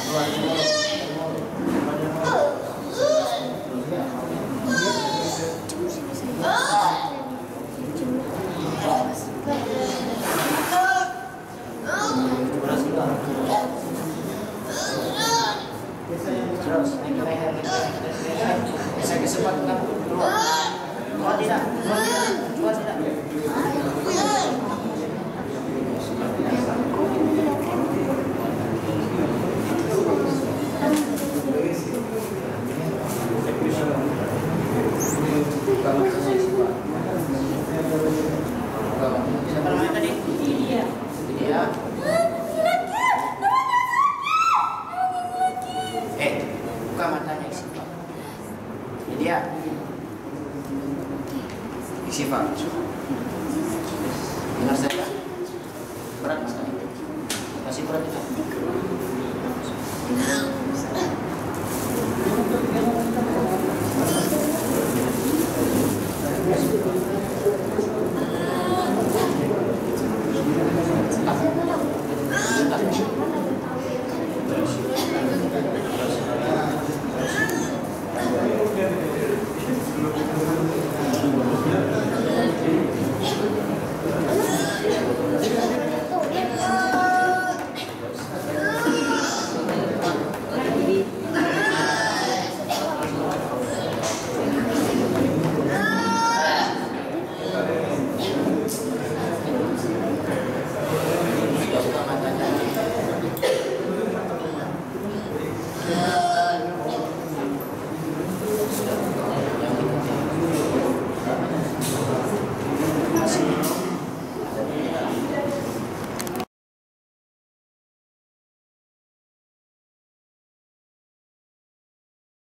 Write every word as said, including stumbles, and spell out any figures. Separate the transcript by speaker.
Speaker 1: Saya kesempatan keluar. Keluar tidak? Keluar tidak? Keluar tidak? Siapa namanya tadi? Iya. Iya. Eh, buka matanya Siva. Dia. Siva. Dengar saya. Berat mas kali. Masih berat itu.